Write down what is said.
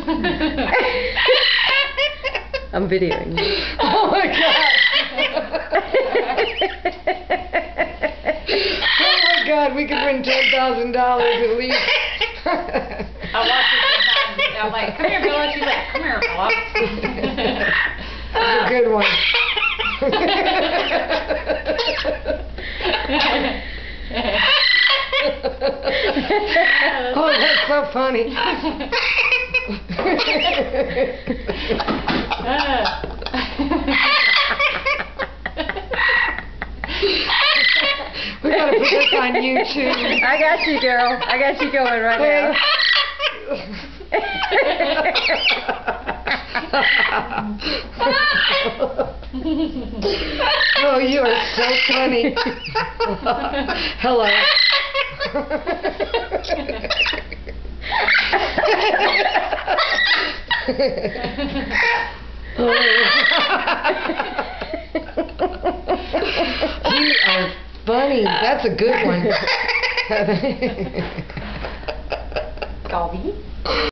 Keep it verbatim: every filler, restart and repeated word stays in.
I'm videoing. Oh my god! Oh my god, we could win ten thousand dollars at least. I watch it sometimes. I'm like, come here, Bella. She's like, come here, Bella. That's a good one. Oh, that's so funny. We gotta put this on YouTube. I got you, girl. I got you going right now. Oh, you are so funny. Hello. You are funny. That's a good one. Scaldy.